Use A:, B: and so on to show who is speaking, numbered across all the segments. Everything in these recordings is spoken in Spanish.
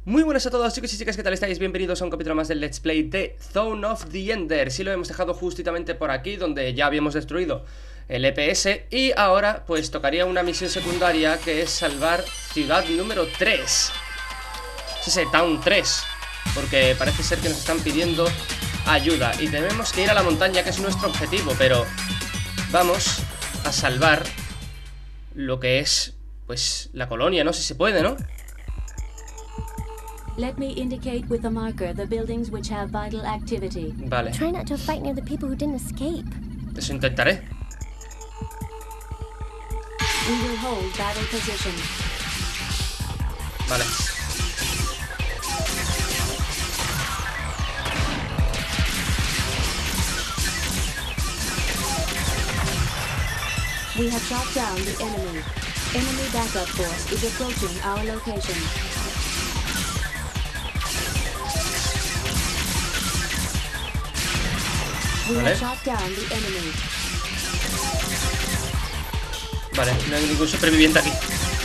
A: Muy buenas a todos chicos y chicas, ¿qué tal estáis? Bienvenidos a un capítulo más del Let's Play de Zone of the Ender. Sí, lo hemos dejado justamente por aquí, donde ya habíamos destruido el EPS. Y ahora pues tocaría una misión secundaria, que es salvar ciudad número 3. Es ese Town 3, porque parece ser que nos están pidiendo ayuda y tenemos que ir a la montaña, que es nuestro objetivo. Pero vamos a salvar lo que es, pues, la colonia, ¿no? Si se puede, ¿no?
B: Let me indicate with a marker the buildings which have vital activity.
A: Vale,
C: Try not to fight near the people who didn't escape.
A: eso intentaré.
B: We will hold battle position.
A: Vale.
B: We have shot down the enemy. Enemy backup force is approaching our location. We
A: Vale.
B: have shot down the enemy.
A: Vale, no hay ningún superviviente aquí.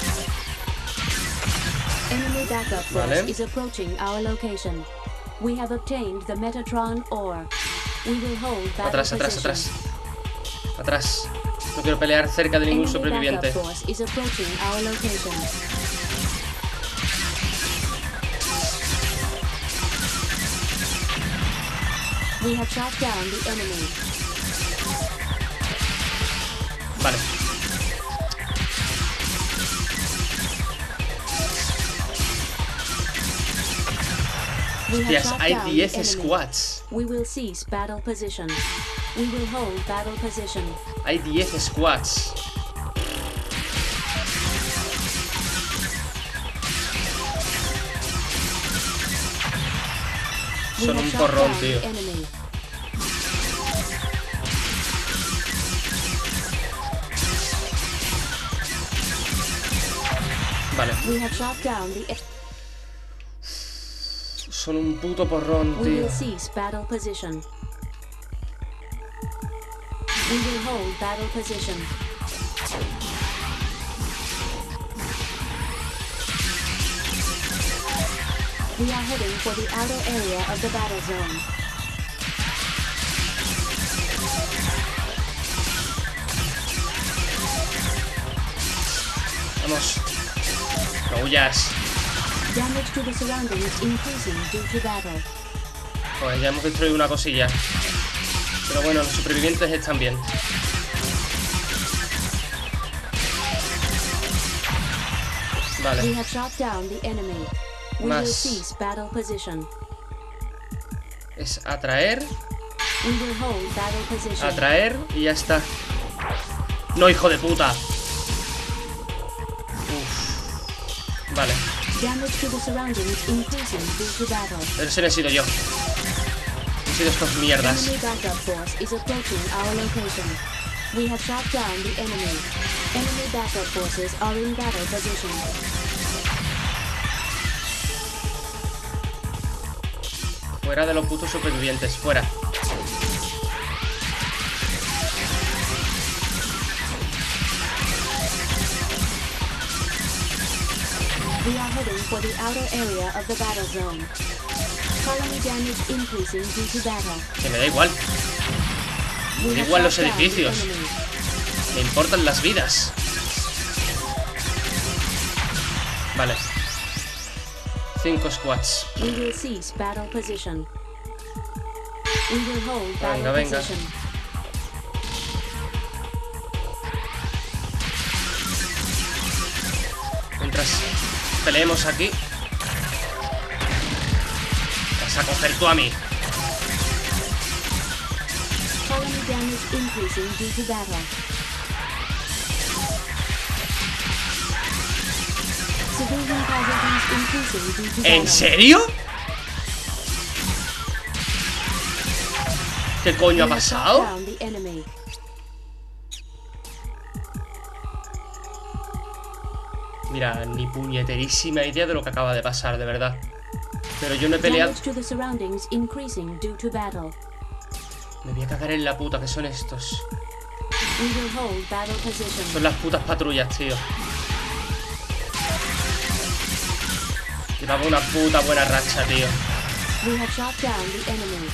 B: Enemy backup force
A: Vale.
B: is approaching our location. We have obtained the Metatron ore. We will hold battle
A: Atrás, atrás,
B: position.
A: atrás. Atrás. No quiero pelear cerca de ningún
B: Enemy
A: superviviente.
B: backup force is approaching our location. We have shot down the enemy.
A: Vale.
B: We have
A: Hostias,
B: shot
A: hay
B: down
A: 10
B: the enemy.
A: squads.
B: We will cease battle position. We will hold battle position.
A: Hay 10 squads.
B: We
A: Son
B: have
A: un
B: shot
A: porrón,
B: down
A: tío.
B: the enemy.
A: Vale.
B: We have shot down the
A: Son un puto porrón,
B: We
A: tío.
B: will cease battle position. We will hold battle position. We are heading for the outer area of the battle zone.
A: Vamos. No huyas.
B: Damage to the surroundings increasing due to battle.
A: Pues ya hemos destruido una cosilla. Pero bueno, los supervivientes están bien.
B: We
A: Vale.
B: have shot down the enemy. We
A: Más.
B: will cease battle position.
A: Es atraer,
B: We will hold battle position.
A: atraer y ya está. No, hijo de puta. Uf. Vale.
B: Damage to the surroundings increasing due to battle.
A: Pero ese no he sido yo. Han sido estos mierdas.
B: Enemy backup force is approaching our location. We have shot down the enemy. Enemy backup forces are in battle position.
A: Fuera de los putos supervivientes, fuera.
B: We are heading for the outer area of the battle zone. Colony damage increasing due to battle.
A: Que me da igual.
B: We
A: Me da
B: have
A: igual los
B: shot down the
A: edificios.
B: enemy.
A: Me importan las vidas. Vale. 5 squads.
B: We will cease battle position. We will hold battle
A: Venga, venga.
B: position.
A: Mientras peleemos aquí, vas a coger tú a mí.
B: Colony damage increasing due to battle. Civilian casualties increasing due to battle.
A: ¿En serio? ¿Qué coño ha
B: We have shot
A: pasado?
B: down the enemy.
A: Mira, ni puñeterísima idea de lo que acaba de pasar, de verdad. Pero yo no he peleado.
B: Damage to the surroundings increasing due to battle.
A: Me voy a cagar en la puta, que son estos.
B: We will hold battle position.
A: Son las putas patrullas, tío. Llevaba una puta buena racha, tío.
B: We have shot down the enemy.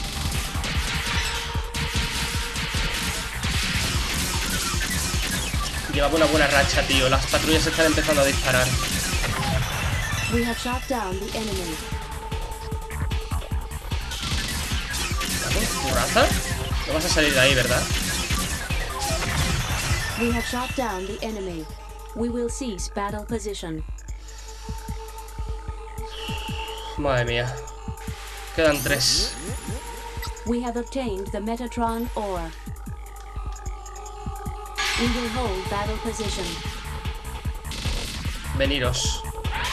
A: Llevaba una buena racha, tío. Las patrullas están empezando a disparar.
B: We have shot down the enemy.
A: ¿Tu raza? No vas a salir de ahí, ¿verdad?
B: We have shot down the enemy. We will cease battle position.
A: Madre mía. Quedan 3.
B: We have obtained the Metatron ore. We will hold battle position.
A: Veniros.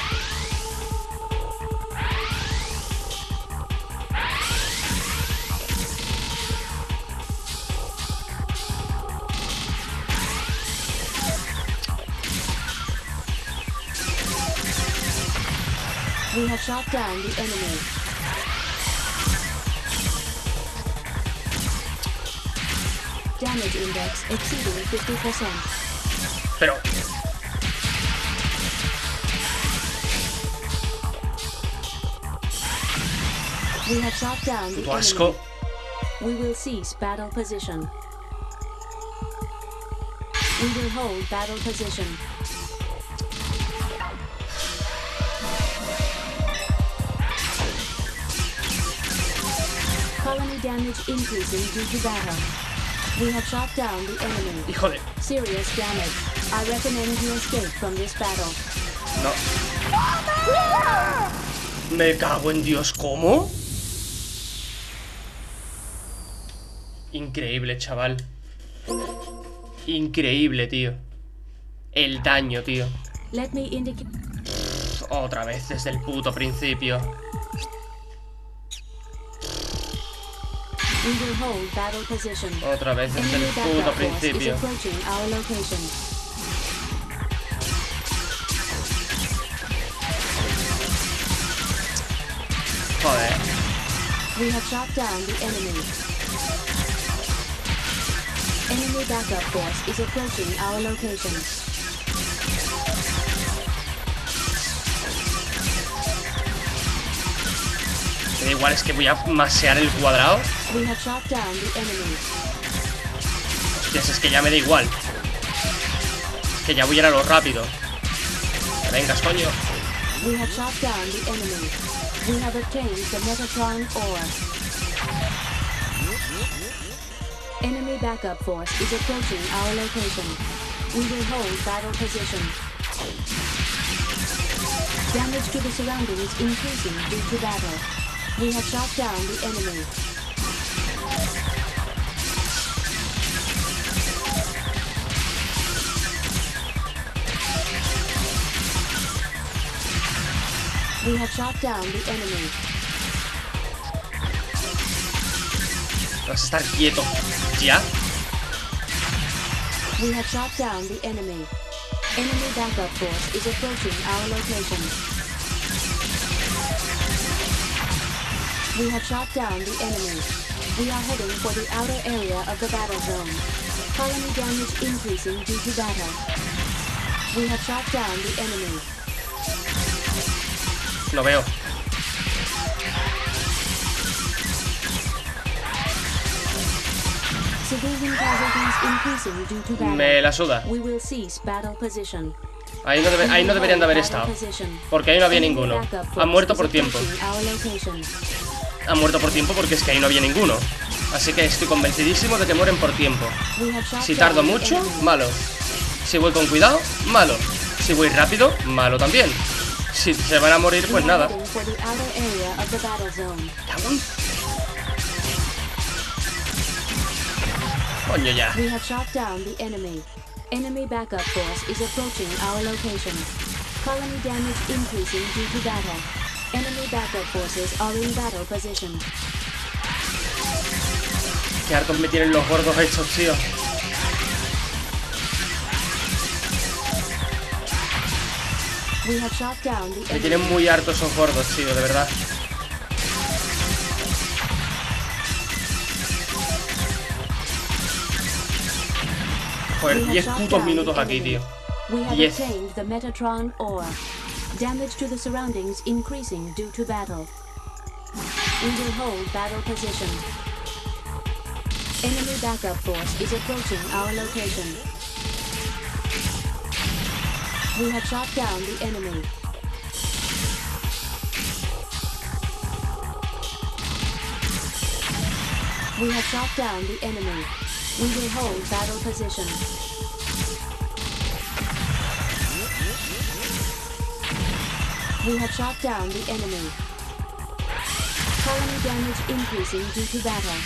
B: We have shot down the enemy. Damage index exceeding 50%.
A: Pero...
B: We have shot down the
A: puto asco.
B: enemy. We will cease battle position. We will hold battle position. Colony damage increasing due to battle. We have shot down the enemy.
A: Hijo de...
B: Serious damage. I recommend you escape from this battle.
A: No. Me cago en Dios, ¿cómo? Increíble, chaval. Increíble, tío. El daño, tío.
B: Let me indicate.
A: Otra vez desde el puto principio.
B: We will hold battle position.
A: Otra vez desde el
B: Enemy
A: puto
B: backup force is
A: principio.
B: approaching our location.
A: Joder.
B: We have shot down the enemy. Enemy backup force is approaching our location.
A: Me da igual, es que voy a masear el cuadrado.
B: We have shot down the enemy.
A: Hostias, es que ya me da igual. Que ya voy a ir a lo rápido. Que vengas, coño.
B: We have shot down the enemy. We have obtained the Metatron ore. Enemy backup force is approaching our location. We will hold battle position. Damage to the surroundings increasing due to battle. We have shot down the enemy. We have shot down the enemy.
A: Vas a estar quieto. ¿Ya?
B: We have shot down the enemy. Enemy backup force is approaching our location. We have shot down the enemy. We are heading for the outer area of the battle zone. Colony damage increasing due to battle. We have shot down the enemy.
A: Lo veo.
B: Civilian casualties increasing due to battle.
A: Me la suda.
B: We will cease battle position.
A: Ahí no deberían de haber estado. Porque ahí no había ninguno. Han muerto por tiempo. Han muerto por tiempo porque es que ahí no había ninguno. Así que estoy convencidísimo de que mueren por tiempo. Si tardo mucho, malo. Si voy con cuidado, malo. Si voy rápido, malo también. Si se van a morir, pues nada. Coño ya.
B: We have shot down the enemy. Enemy backup force is approaching our location. Colony damage increasing due to battle. Enemy backup forces are in battle position.
A: Qué hartos me tienen los gordos estos, tío.
B: We have shot down the
A: Me
B: enemy.
A: tienen muy hartos esos gordos, tío, de verdad. Joder, 10 putos minutos aquí, tío.
B: We have
A: 10.
B: obtained the Metatron ore. Damage to the surroundings increasing due to battle. We will hold battle position. Enemy backup force is approaching our location. We have shot down the enemy. We have shot down the enemy. We will hold battle position. We have shot down the enemy. Colony damage increasing due to battle.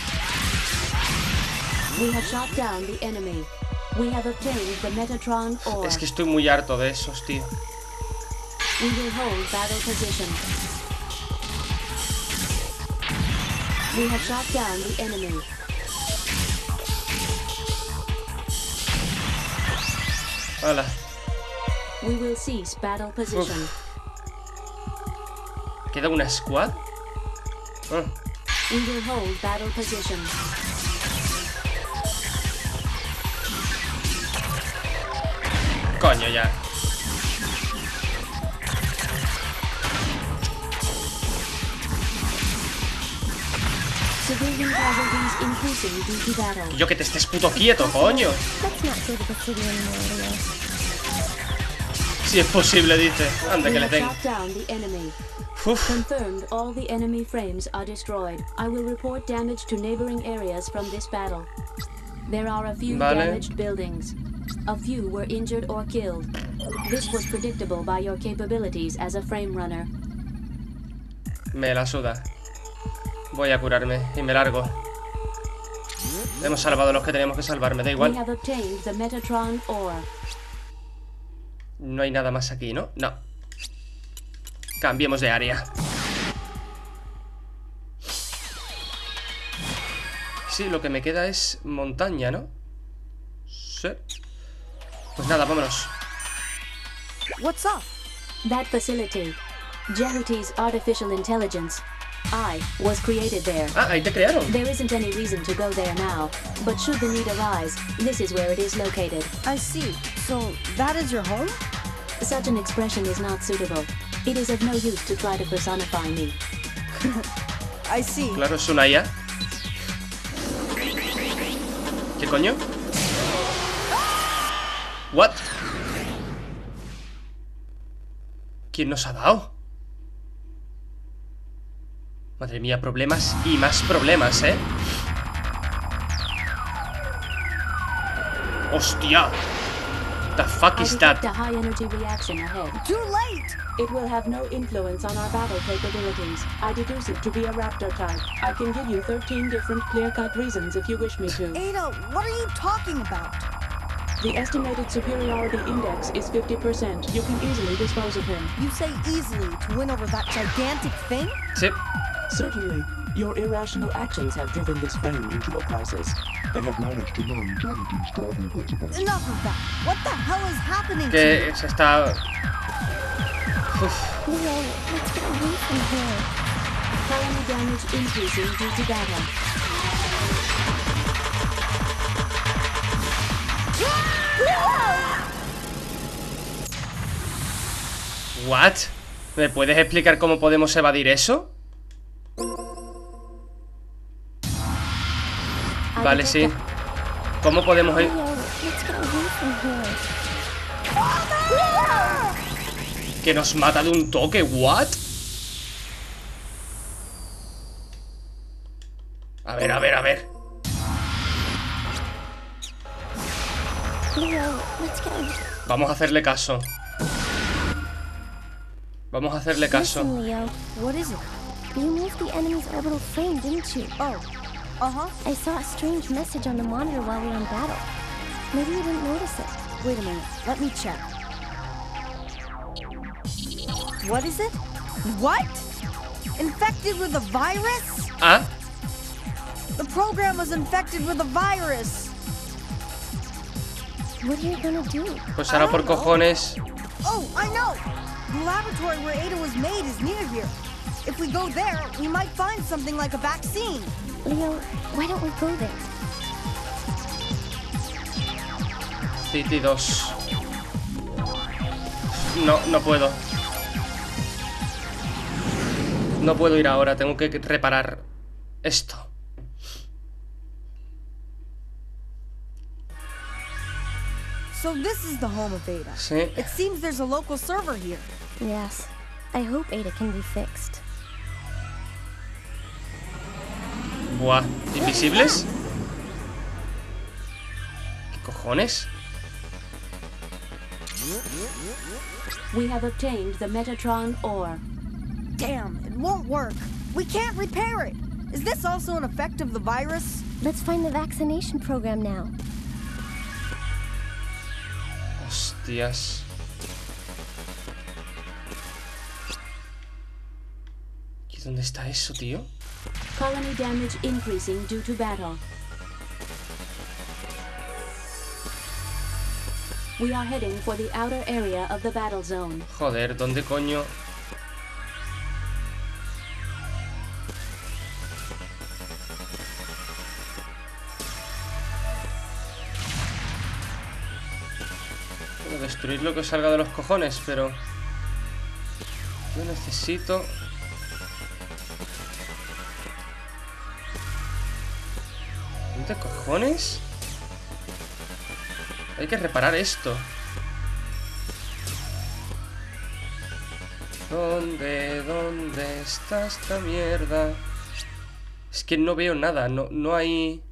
B: We have shot down the enemy. We have obtained the Metatron ore.
A: Es que estoy muy harto de esos, tío.
B: We will hold battle position. We have shot down the enemy.
A: Hola.
B: We will cease battle position.
A: ¿Queda una squad? Ah.
B: We will hold battle position.
A: Coño, ya.
B: Civilian casualties increasing due to battle.
A: Yo que te estés puto quieto, coño.
C: Let's not go to the city anymore, Leo.
A: Si es posible, dice. Anda,
B: We
A: que le
B: have
A: den.
B: shot down the enemy.
A: Uf.
B: Confirmed all the enemy frames are destroyed. I will report damage to neighboring areas from this battle. There are a few
A: Vale.
B: damaged buildings. A few were injured or killed. This was predictable by your capabilities as a frame runner.
A: Me la suda. Voy a curarme y me largo. Hemos salvado a los que teníamos que salvar, me da
B: We
A: igual.
B: have obtained the Metatron ore.
A: No hay nada más aquí, ¿no? No. Cambiemos de área. Sí, lo que me queda es montaña, ¿no? Sí. Pues nada, vámonos.
D: What's up?
B: That facility, Jehuti's artificial intelligence. I was created there.
A: Ah, ahí te crearon.
B: There isn't any reason to go there now, but should the need arise, this is where it is located.
D: I see. So that is your home?
B: Such an expression is not suitable. It is of no use to try to personify me.
D: I see.
A: Claro, es una IA. ¿Qué coño? What? ¿Quién nos ha dado? Madre mía, problemas y más problemas, ¿eh? ¡Hostia! The fuck
B: I
A: is that?
B: detect a high energy reaction ahead.
D: Too late!
B: It will have no influence on our battle capabilities. I deduce it to be a raptor type. I can give you 13 different clear-cut reasons if you wish me to.
D: Ada, what are you talking about?
B: The estimated superiority index is 50%. You can easily dispose of him.
D: You say easily to win over that gigantic thing?
A: Sí.
E: Certainly, your irrational actions have driven this frame into a crisis.
F: I have managed to learn Jehuti's driving principles.
D: Enough of that. What the hell is happening to
A: Que
D: you?
A: se está... Uf.
C: Leo, let's get away from here.
B: Colony damage increasing due to battle.
A: What? ¿Me puedes explicar cómo podemos evadir eso? Vale, sí. ¿Cómo podemos ir?
C: Leo, let's get away from here.
A: Que nos mata de un toque, what? A ver, a ver, a ver.
C: Leo, let's get away.
A: Vamos a hacerle caso. Vamos a hacerle caso.
C: Listen, Leo,
D: What is it?
C: you moved the enemy's orbital frame, didn't you?
D: Oh. Uh-huh.
C: I saw a strange message on the monitor while we were in battle. Maybe you didn't notice it.
D: Wait a minute. Let me check. What is it? What? Infected with a virus?
A: Ah,
D: The program was infected with a virus.
C: What are you gonna do?
A: pues ahora por cojones.
D: Oh, I know! The laboratory where Ada was made is near here. If we go there, we might find something like a vaccine.
C: Leo, why don't we go there?
A: City 2. No, no puedo. No puedo ir ahora, tengo que reparar esto.
D: So this is the home of Ada.
A: Sí.
D: It seems there's a local server here.
C: Yes. I hope Ada can be fixed.
A: Buah, ¿invisibles? ¿Qué cojones?
B: We have obtained the Metatron ore.
D: Damn, it won't work. We can't repair it. Is this also an effect of the virus?
C: Let's find the vaccination program now.
A: Hostias. ¿Y dónde está eso, tío?
B: Colony damage increasing due to battle. We are heading for the outer area of the battle zone.
A: Joder, ¿dónde coño? Puedo destruir lo que salga de los cojones, pero yo necesito... ¿Dónde cojones? Hay que reparar esto. ¿Dónde está esta mierda? Es que no veo nada, no hay...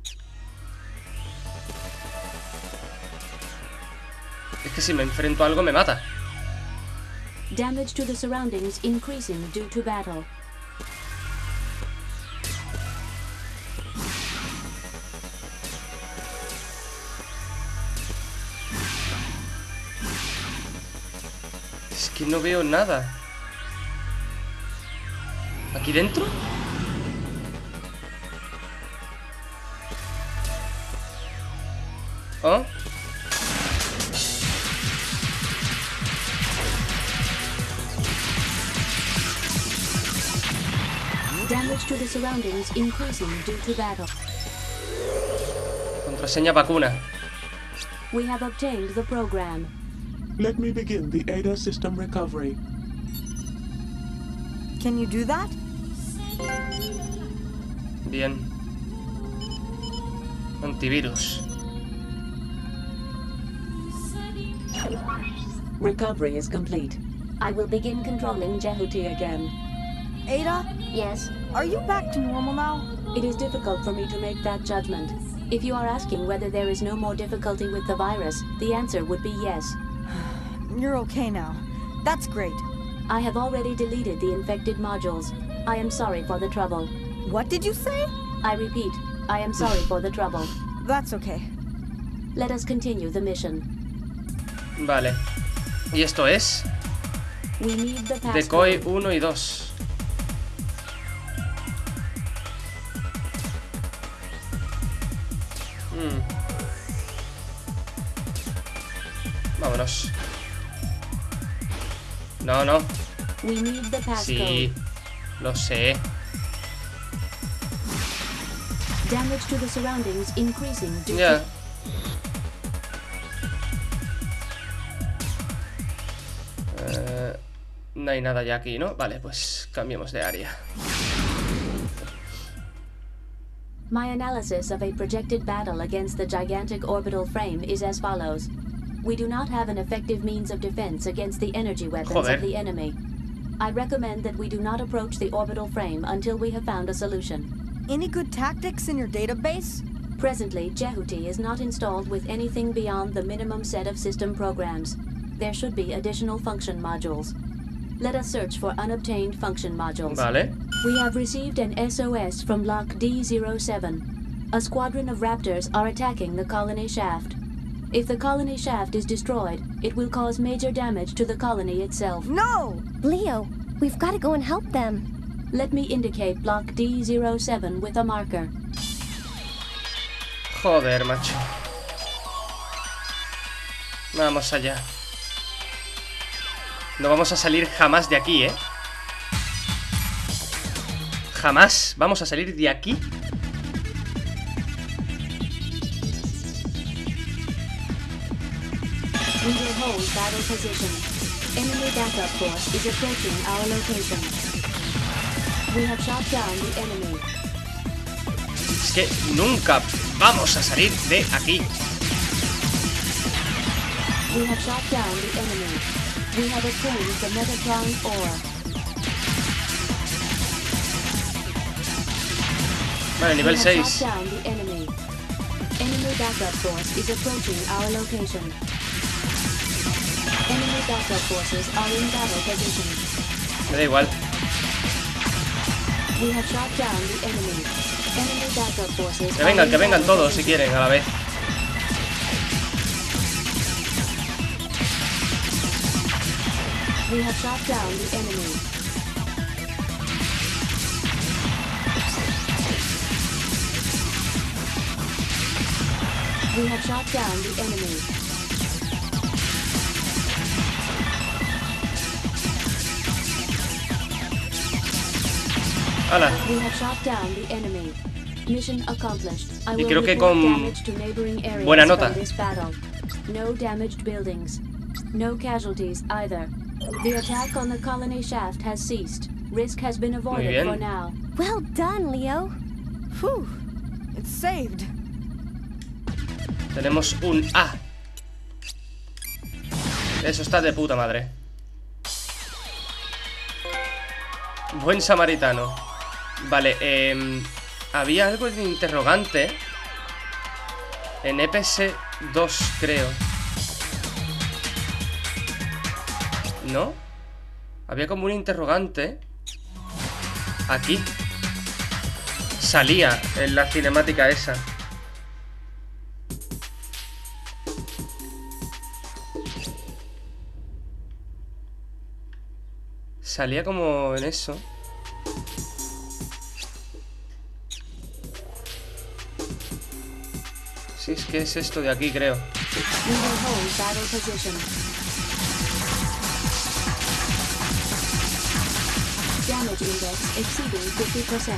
A: Es que si me enfrento a algo me mata.
B: Damage to the surroundings increasing due to battle.
A: Es que no veo nada. ¿Aquí dentro? ¿Oh?
B: Damage to the surroundings increasing due to battle.
A: Contraseña vacuna.
B: We have obtained the program.
E: Let me begin the Ada system recovery.
D: Can you do that?
A: Bien. Antivirus.
G: Recovery is complete. I will begin controlling Jehuti again.
D: Ada,
B: Yes,
D: are you back to normal now?
B: it is difficult for me to make that judgment. If you are asking whether there is no more difficulty with the virus, the answer would be yes.
D: You're okay now. That's great.
B: I have already deleted the infected modules. I am sorry for the trouble.
D: What did you say?
B: I repeat, I am sorry for the trouble.
D: That's okay.
B: Let us continue the mission.
A: Vale. Y esto es
B: We need the
A: Decoy
B: passcode.
A: 1 y 2. Vámonos. No.
B: We need the passcode.
A: Sí, lo sé.
B: Damage to the surroundings increasing due
A: Ya.
B: to...
A: No hay nada ya aquí, ¿no? Vale, pues cambiemos de área.
B: My analysis of a projected battle against the gigantic orbital frame is as follows. We do not have an effective means of defense against the energy weapons
A: Joder.
B: of the enemy. I recommend that we do not approach the orbital frame until we have found a solution.
D: Any good tactics in your database?
B: Presently, Jehuti is not installed with anything beyond the minimum set of system programs. There should be additional function modules. Let us search for unobtained function modules.
A: Vale.
B: We have received an SOS from Block D07. A squadron of raptors are attacking the colony shaft. If the colony shaft is destroyed, it will cause major damage to the colony itself.
D: No!
C: Leo, we've got to go and help them.
B: Let me indicate Block D07 with a marker.
A: Joder, macho. Vamos allá. No vamos a salir jamás de aquí, ¿eh? Jamás vamos a salir de aquí.
B: We will hold battle position. Enemy backup force is approaching our location. We have shot down the enemy.
A: Es que nunca vamos a salir de aquí.
B: We have shot down the enemy. We have obtained the Metatron ore.
A: Vale, nivel
B: We have
A: 6.
B: shot down the enemy. Enemy backup force is approaching our location. Enemy backup forces are in battle position.
A: Me da igual.
B: We have shot down the enemy. Enemy backup forces
A: Que
B: are in
A: vengan
B: battle
A: todos si
B: position.
A: quieren a la vez.
B: We have shot down the enemy. We have shot down the enemy.
A: ¡Hala!
B: We have shot down the enemy. Mission accomplished. I
A: Y
B: will
A: creo que
B: report
A: con
B: damage to neighboring areas
A: buena nota.
B: from this battle. No damaged buildings. No casualties either. The attack on the colony shaft has ceased. Risk has been avoided
A: bien.
B: for now.
C: Well done, Leo.
D: Whew. It's saved.
A: Tenemos un A. Eso está de puta madre. Buen samaritano. Vale, había algo de interrogante en EPS 2, creo. ¿No? Había como un interrogante aquí. Salía en la cinemática esa. Salía como en eso. Sí, es que es esto de aquí, creo.
B: We will hold battle position. Damage index exceeding 50%.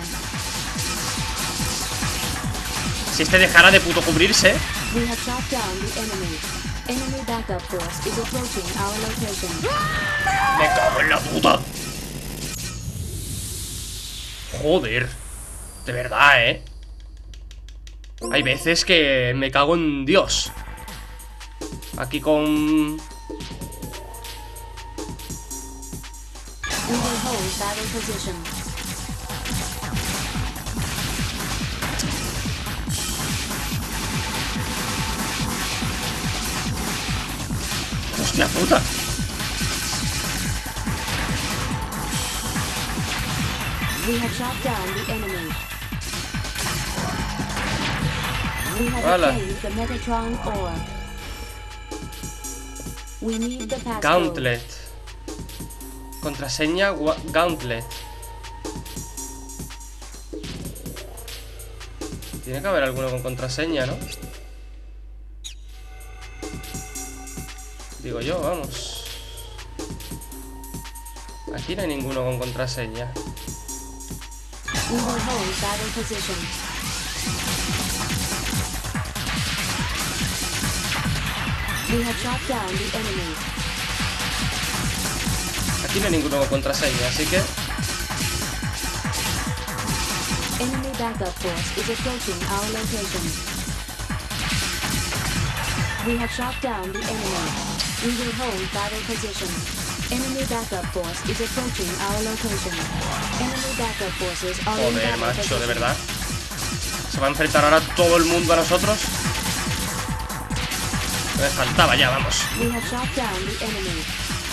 A: Si este dejara de puto cubrirse.
B: We have shot down the enemy. Enemy backup force is approaching our location.
A: Me cago en la puta. Joder. De verdad, ¿eh? Hay veces que me cago en Dios. Aquí con...
B: We will hold battle position.
A: ¡Hostia puta!
B: We have shot down the enemy. We have
A: Hola.
B: obtained the Metatron ore. We need the passcode.
A: Gauntlet. Contraseña Gauntlet. Tiene que haber alguno con contraseña, ¿no? Digo yo, vamos. Aquí no hay ninguno con contraseña.
B: We will hold battle position. We have shot down the enemy.
A: Aquí no hay ninguno con contraseña, así que...
B: Enemy backup force is approaching our location. We have shot down the enemy. We will hold battle position. Enemy backup force is approaching our location. Enemy backup forces are in
A: Joder,
B: battle
A: macho,
B: position.
A: de verdad. ¿Se va a enfrentar ahora todo el mundo a nosotros? Me faltaba ya, vamos.
B: We have shot down the enemy.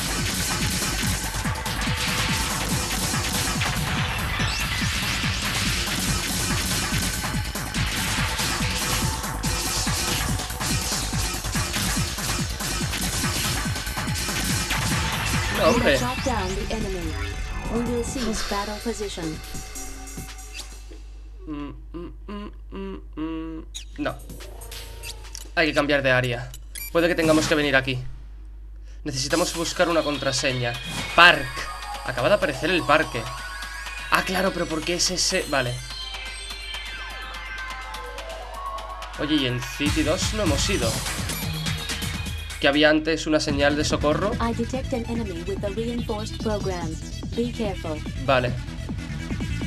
A: No,
B: We
A: hombre.
B: have shot down the enemy. We will cease battle position.
A: No. Hay que cambiar de área. Puede que tengamos que venir aquí. Necesitamos buscar una contraseña. Park. Acaba de aparecer el parque. Ah, claro, pero ¿por qué es ese? Vale. Oye, y en City 2 no hemos ido. Que había antes una señal de socorro.
B: I detect an enemy with a reinforced program. Be careful.
A: Vale.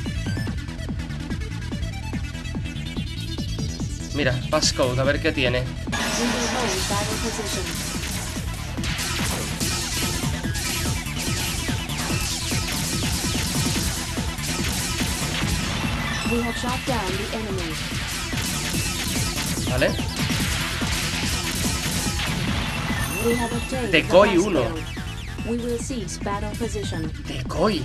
A: Mira, passcode, a ver qué tiene.
B: We will hold battle position. We have shot down the enemy.
A: Vale.
B: We have obtained
A: Decoy
B: the
A: 1.
B: passcode. We will cease battle position.
A: Decoy.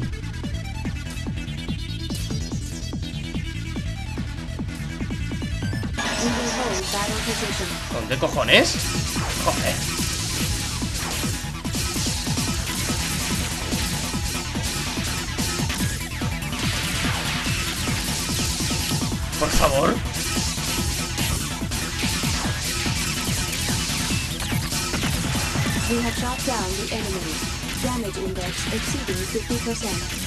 B: We will hold battle position.
A: ¿Dónde cojones? Joder. Por favor.
B: We have shot down the enemy. Damage index exceeding 50%.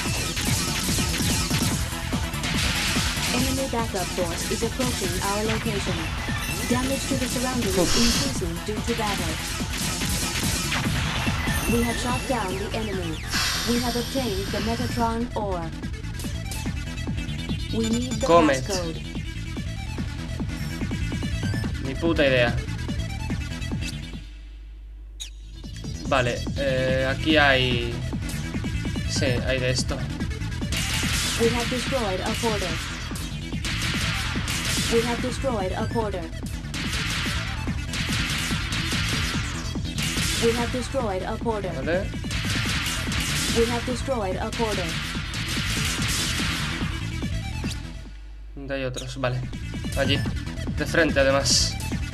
B: Enemy backup force is approaching our location. Damage to the surroundings increasing due to battle. We have shot down the enemy. We have obtained the Metatron ore. We need the
A: Comet.
B: passcode.
A: Ni puta idea. Vale, aquí hay... Sí, hay de esto.
B: We have destroyed a portal. We have destroyed a portal. We have destroyed a portal.
A: Vale.
B: We have destroyed a portal.
A: ¿Dónde hay otros? Vale. Allí. De frente, además.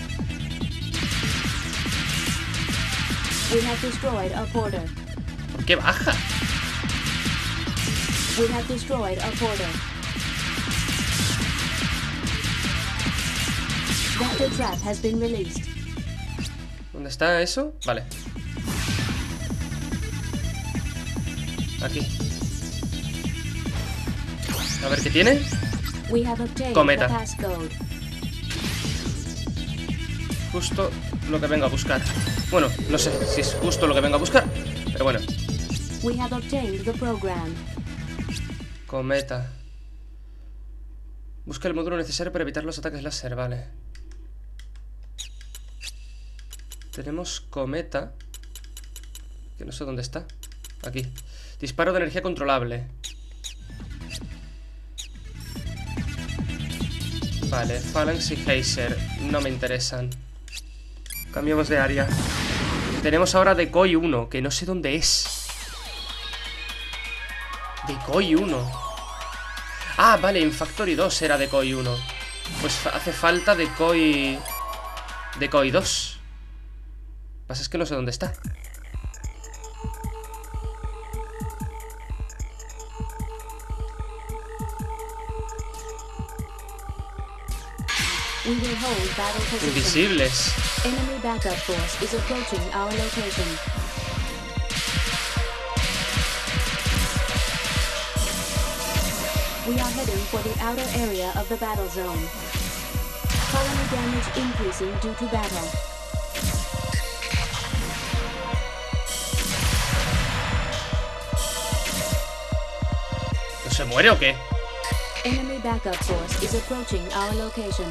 B: We have destroyed a portal.
A: ¿Por qué baja?
B: We have destroyed a portal. Vector trap has been released.
A: ¿Dónde está eso? Vale. Aquí. A ver qué tiene.
B: We have obtained
A: Cometa.
B: the passcode.
A: Justo lo que vengo a buscar. Bueno, no sé si es justo lo que vengo a buscar, pero bueno.
B: We have obtained the program.
A: Cometa. Busca el módulo necesario para evitar los ataques láser, vale. Tenemos cometa. Que no sé dónde está. Aquí. Disparo de energía controlable. Vale, Phalanx y Geyser no me interesan. Cambiamos de área. Tenemos ahora Decoy 1, que no sé dónde es. Decoy 1. Ah, vale, en Factory 2 era Decoy 1. Pues hace falta Decoy 2. Lo que pasa es que no sé dónde está.
B: We will hold battle position.
A: Invisibles.
B: Enemy backup force is approaching our location. We are heading for the outer area of the battle zone. Colony damage increasing due to battle.
A: ¿No se muere o qué?
B: Enemy backup force is approaching our location.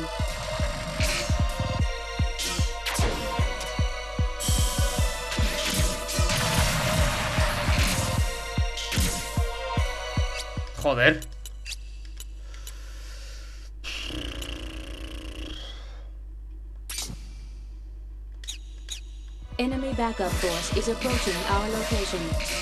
A: Joder.
B: Enemy backup force is approaching our location.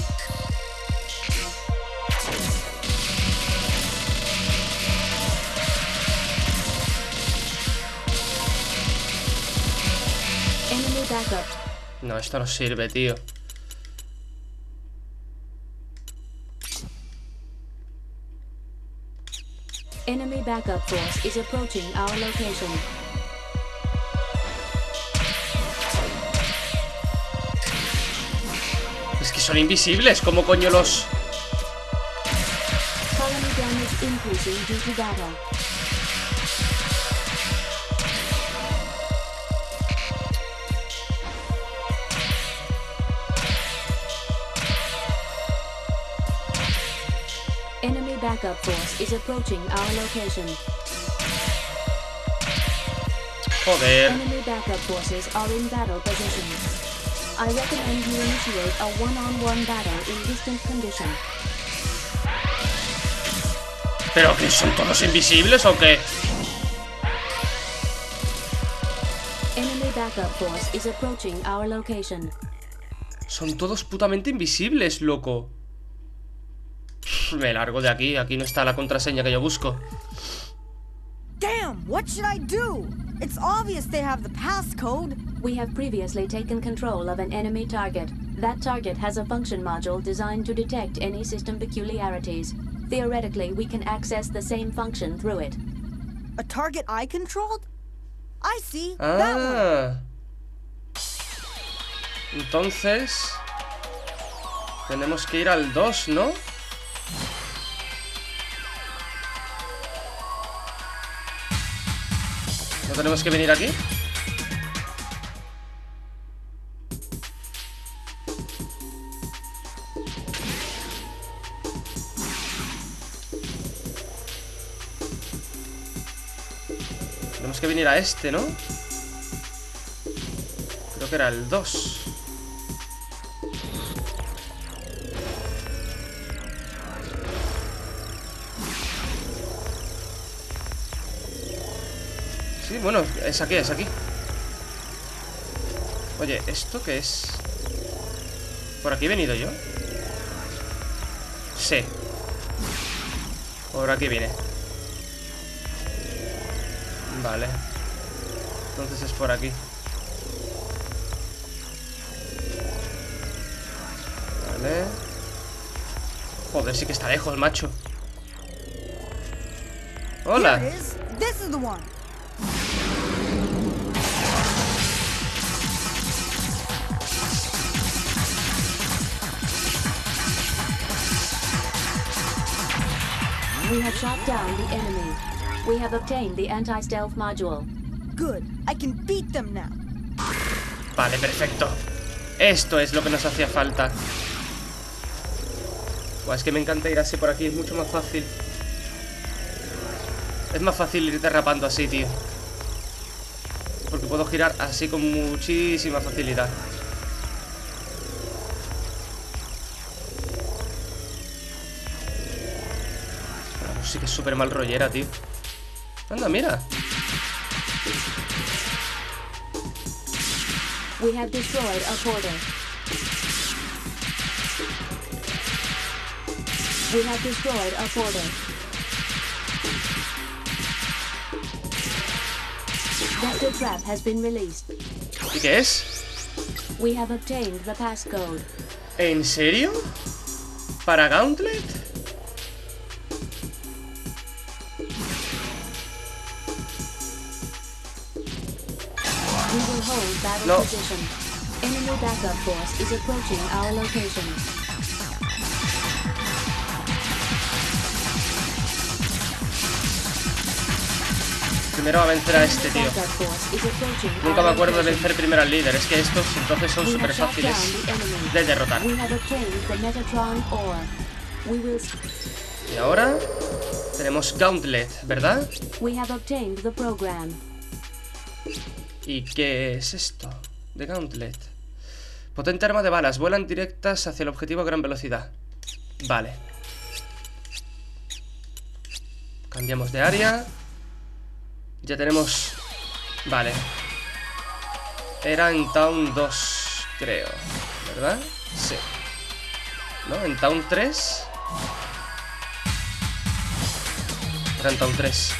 B: Enemy backup.
A: No, esto no sirve, tío.
B: Enemy backup force is approaching our location.
A: Es que son invisibles. ¿Cómo coño los...?
B: Colony damage increasing due to battle. Enemy backup force is approaching our location.
A: Joder.
B: Enemy backup forces are in battle position. I recommend you initiate a one-on-one battle in distant condition.
A: ¿Pero que son todos invisibles o qué?
B: Enemy backup force is approaching our location.
A: Son todos putamente invisibles, loco. Me largo de aquí. Aquí no está la contraseña que yo busco.
D: Damn, what should I do? It's obvious they have the passcode.
B: We have previously taken control of an enemy target. That target has a function module designed to detect any system peculiarities. Theoretically, we can access the same function through it.
D: A target I controlled? I see. That one.
A: Ah. Entonces tenemos que ir al 2, ¿no? ¿No tenemos que venir aquí? Tenemos que venir a este, ¿no? Creo que era el 2. Sí, bueno, es aquí, es aquí. Oye, ¿esto qué es? ¿Por aquí he venido yo? Sí. Por aquí viene. Vale. Entonces es por aquí. Vale. Joder, sí que está lejos, macho. Hola.
D: Here it is. This is the one.
B: We have shot down the enemy. We have obtained the anti-stealth module.
D: Good. I can beat them now.
A: Vale, perfecto. Esto es lo que nos hacía falta. Buah, es que me encanta ir así por aquí. Es mucho más fácil. Es más fácil ir derrapando así, tío. Porque puedo girar así con muchísima facilidad. Pero sí que es súper mal rollera, tío. Anda, mira.
B: We have destroyed a portal. We have destroyed a portal. Vector trap has been released.
A: ¿Y qué es?
B: We have obtained the passcode.
A: ¿En serio? ¿Para Gauntlet?
B: We will hold battle
A: No.
B: position. Enemy backup force is approaching our location.
A: Primero a vencer a este, tío.
B: Backup force is approaching
A: Nunca
B: our
A: me acuerdo de
B: location.
A: vencer primero al líder. Es que estos entonces son
B: We
A: súper
B: have shot
A: fáciles
B: down the enemy.
A: de derrotar.
B: We have obtained the Metatron ore. We will.
A: Y ahora tenemos Gauntlet, ¿verdad?
B: We have obtained the program.
A: ¿Y qué es esto? De Gauntlet. Potente arma de balas. Vuelan directas hacia el objetivo a gran velocidad. Vale. Cambiamos de área. Ya tenemos... Vale. Era en Town 2, creo. ¿Verdad? Sí. ¿No? En Town 3. Era en Town 3.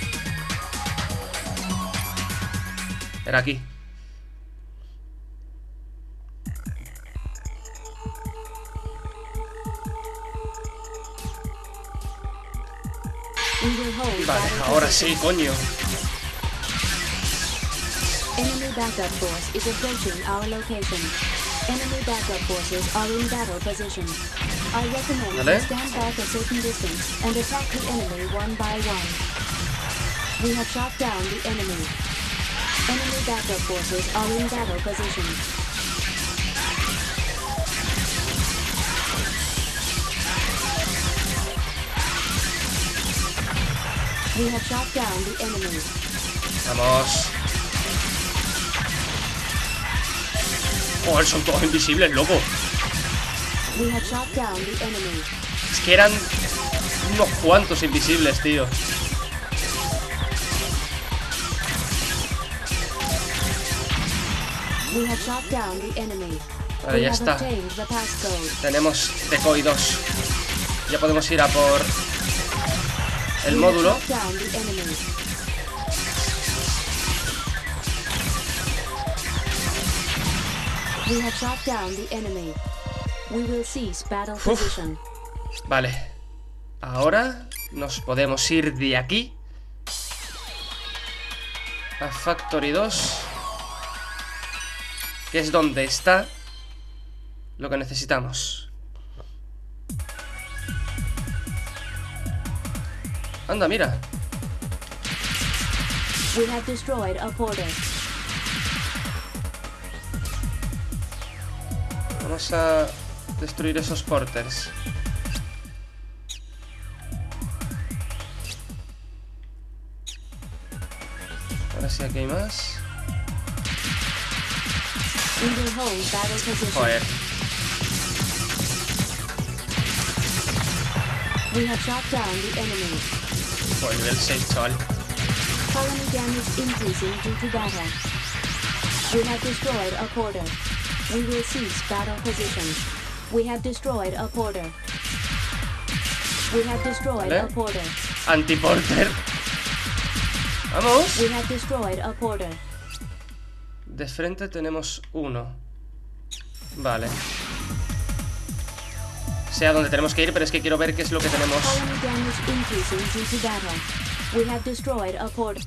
A: Era aquí.
B: We will hold
A: Vale,
B: battle
A: ahora
B: position.
A: sí, coño.
B: Enemy backup force is approaching our location. Enemy backup forces are in battle position. I recommend
A: Vale.
B: you stand back a certain distance and attack the enemy one by one. We have shot down the enemy. Enemy backup forces are in battle position. We have shot down the enemy.
A: Vamos. Joder, son todos invisibles, loco.
B: We have shot down the enemy.
A: Es que eran unos cuantos invisibles, tío.
B: We have shot down the enemy.
A: Vale,
B: We
A: ya
B: have
A: está.
B: obtained the passcode.
A: Tenemos Decoy 2. Ya podemos ir a por el
B: We
A: módulo.
B: have shot down the enemy. We have shot down the enemy. We will cease battle position.
A: Vale. Ahora nos podemos ir de aquí a Factory 2, que es donde está lo que necesitamos. Anda, mira.
B: We have destroyed a portal.
A: Vamos a destruir esos porters. Ahora sí, aquí hay más.
B: We will hold battle position.
A: Joder.
B: We have shot down the enemy.
A: Joder, nivel 6, chaval.
B: Colony damage increasing due to battle. We have destroyed a portal. We will cease battle position. We have destroyed a portal. We have destroyed
A: Vale.
B: a portal.
A: Antiporter. Vamos.
B: We have destroyed a portal.
A: De frente tenemos uno. Vale. Sé a dónde tenemos que ir, pero es que quiero ver qué es lo que tenemos.
B: Colony damage increasing due to battle. We have destroyed a portal.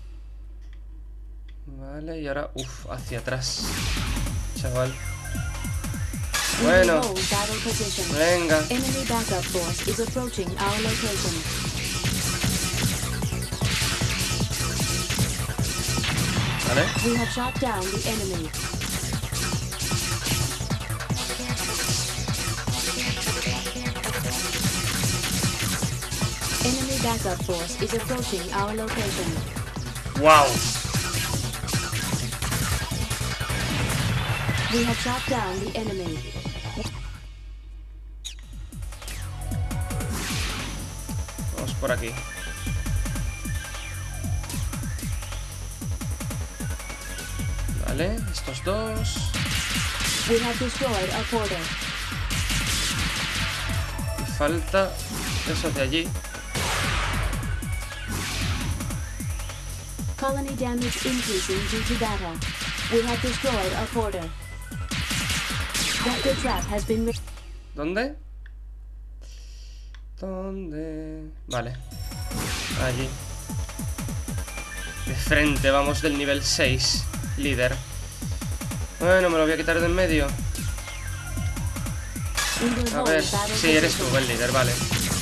A: Vale, y ahora, hacia atrás. Chaval.
B: We will
A: Bueno,
B: hold battle position.
A: venga.
B: Enemy backup force is approaching our location.
A: Vale.
B: We have shot down the enemy. Enemy backup force is approaching our location.
A: Wow.
B: We have shot down the enemy.
A: Vamos por aquí. Vale, estos dos.
B: We have destroyed a portal.
A: Y falta eso de allí.
B: Colony damage increasing due to battle. We have destroyed a portal. Vector trap has been
A: ¿Dónde? ¿Dónde? Vale. Allí. De frente, vamos del nivel 6. Líder. Bueno, me lo voy a quitar de en medio.
B: We will
A: A
B: hold
A: ver.
B: battle
A: Sí, eres tú
B: position.
A: el líder, vale.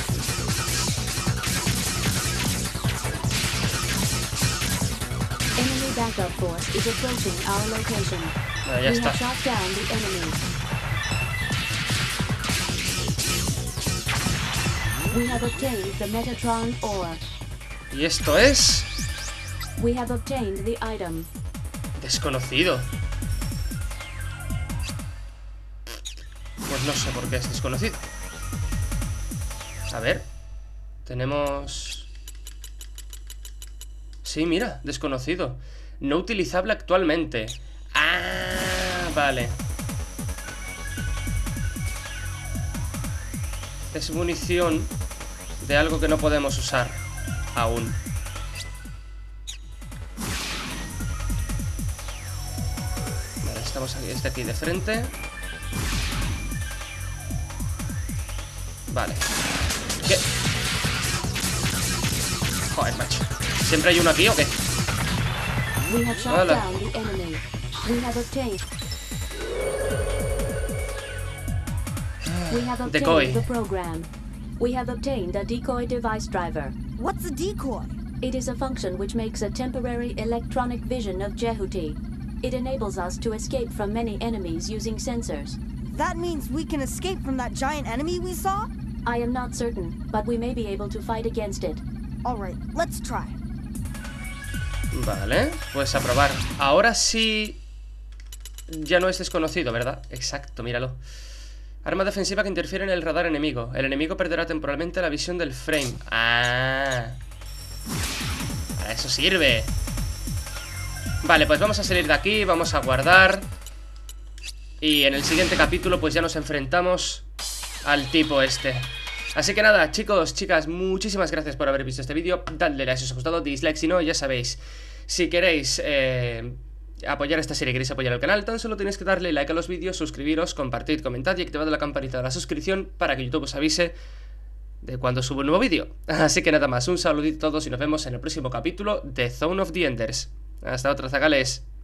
B: Enemy backup force is approaching our location.
A: Vale, ya
B: We
A: está.
B: have shot down the enemy. We have obtained the Metatron ore.
A: Y esto es...
B: We have obtained the item.
A: desconocido. Pues no sé por qué es desconocido. A ver. Tenemos... Sí, mira, desconocido. No utilizable actualmente. Ah, vale. Es munición de algo que no podemos usar aún. Vale, estamos aquí, este aquí de frente. Vale. ¿Qué? Joder, macho. ¿Siempre hay uno aquí o qué?
B: We have shot
A: Hola.
B: down the enemy. We have obtained. We have obtained
A: Decoy.
B: the program. We have obtained a decoy device driver.
D: What's a decoy?
B: It is a function which makes a temporary electronic vision of Jehuti. It enables us to escape from many enemies using sensors.
D: That means we can escape from that giant enemy we saw?
B: I am not certain, but we may be able to fight against it.
D: Alright, let's try.
A: Vale, pues a probar. Ahora sí ya no es desconocido, ¿verdad? Exacto, míralo. Arma defensiva que interfiere en el radar enemigo. El enemigo perderá temporalmente la visión del frame. ¡Ah! Para eso sirve. Vale, pues vamos a salir de aquí, vamos a guardar. Y en el siguiente capítulo pues ya nos enfrentamos al tipo este. Así que nada, chicos, chicas, muchísimas gracias por haber visto este vídeo. Dadle like si os ha gustado, dislike si no, ya sabéis. Si queréis apoyar esta serie, queréis apoyar el canal, tan solo tenéis que darle like a los vídeos, suscribiros, compartid, comentad y activad la campanita de la suscripción para que YouTube os avise de cuando subo un nuevo vídeo. Así que nada más, un saludito a todos y nos vemos en el próximo capítulo de Zone of the Enders. Hasta otra, zagales.